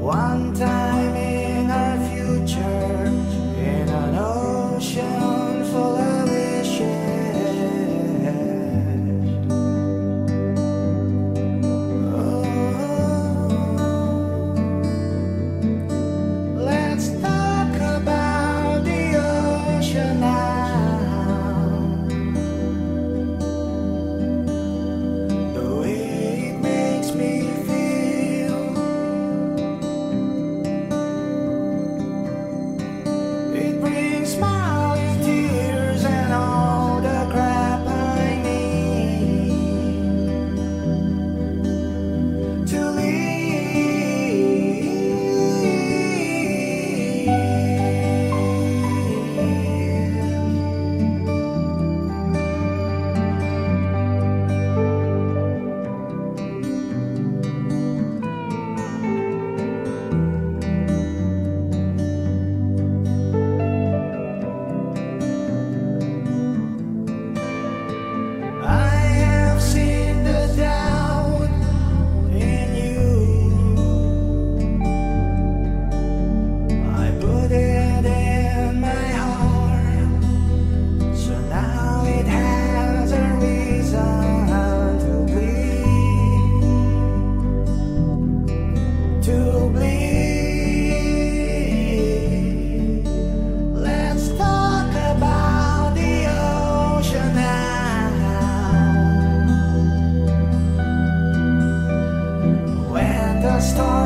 One time in our future, in an ocean full of wishes. Let's talk about the ocean now. The way it makes me feel. It brings smiling tears and all the crap I need to I have seen the doubt in you. I put it in my heart, so now it has a reason to bleed, to bleed. Let's talk about the ocean now. When the storm